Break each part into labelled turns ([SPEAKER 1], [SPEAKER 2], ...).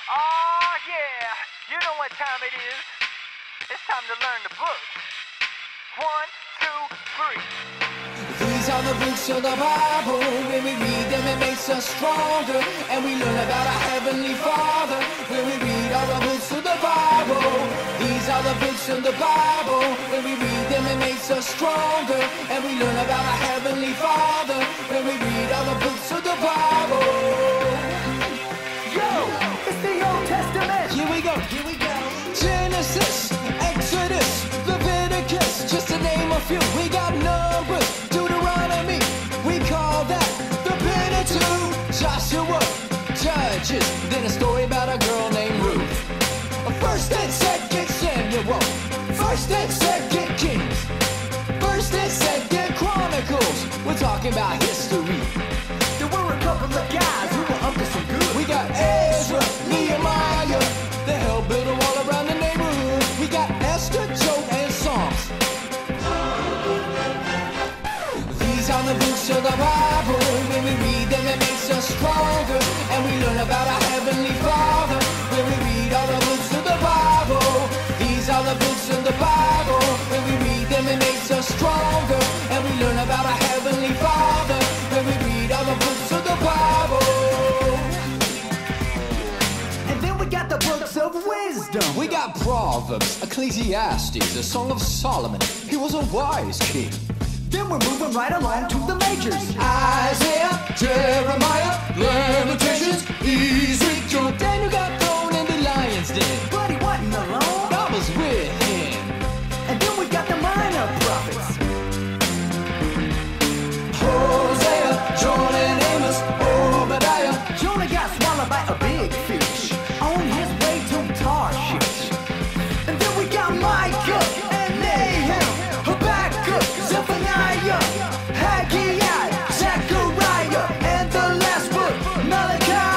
[SPEAKER 1] Oh yeah, you know what time it is. It's time to learn the book. 1, 2, 3.
[SPEAKER 2] These are the books of the Bible. When we read them, it makes us stronger, and we learn about our Heavenly Father. When we read all the books of the Bible, these are the books of the Bible. When we read them, it makes us stronger, and we learn about our Heavenly Father. When we read all the books of the Bible.
[SPEAKER 3] Yo, it's the Old Testament.
[SPEAKER 2] Here we go, here we go. Genesis, Exodus, Leviticus, just to name a few. We got Numbers, Deuteronomy, we call that the Pentateuch. Joshua, Judges, then a story about a girl named Ruth. First and Second Samuel, First and Second Kings, First and Second Chronicles. We're talking about history.
[SPEAKER 3] There were a couple of guys who were up to some good.
[SPEAKER 2] We got Ezra, Nehemiah, they helped build a wall around the neighborhood. We got Esther, Job, and Psalms. These are the books of the Bible. When we read them, it makes us stronger, and we learn about our Heavenly Father. When we read all the books of the Bible, these are the books of the Bible. When we read them, it makes us stronger, and we learn about our Heavenly Father. When we read all the books of the Bible.
[SPEAKER 3] And then we got the books of wisdom.
[SPEAKER 2] We got Proverbs, Ecclesiastes, the Song of Solomon. He was a wise king.
[SPEAKER 3] Then we're moving right along to the majors.
[SPEAKER 2] Isaiah, Jeremiah, Lamentations, Ezekiel. Daniel got thrown in the lion's den,
[SPEAKER 3] But he wasn't alone.
[SPEAKER 2] God was with him.
[SPEAKER 3] And then we got the minor prophets.
[SPEAKER 2] Hosea, Jonah and Amos, Obadiah.
[SPEAKER 3] Jonah got swallowed by a big fish on his way to Tarshish. And then we got Micah and Nahum, Habakkuk, Zephaniah, Haggai, Zechariah, and the last book, Malachi.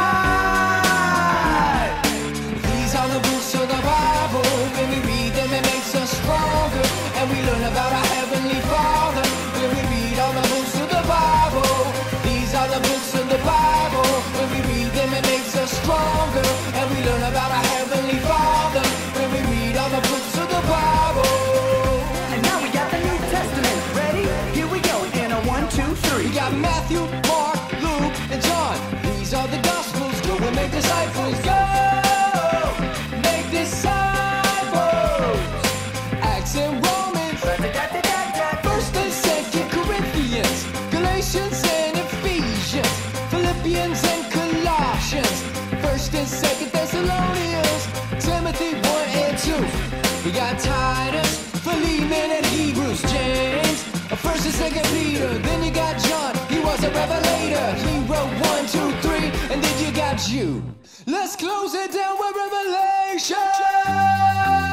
[SPEAKER 2] These are the books of the Bible. When we read them, it makes us stronger, and we learn about our Heavenly Father. When we read all the books of the Bible, these are the books of the Bible. When we read them, it makes us stronger, and we learn about our Heavenly Father. When we read all the books of the Bible.
[SPEAKER 3] And now we got the New Testament. Ready? Here we go in a 1, 2, 3.
[SPEAKER 2] We got Matthew, Mark, Luke, and John. These are the Gospels. Go and make disciples. Go! Make disciples. Acts and Romans. First and Second Corinthians. Galatians and Ephesians. Philippians and Colossians. First and Second Thessalonians. Timothy 1 and 2. We got Titus, Philemon, and Hebrews. James, First and Second Peter. Then you got John, he was a revelator. He wrote 1, 2, 3, and then you got Jude. Let's close it down with Revelation.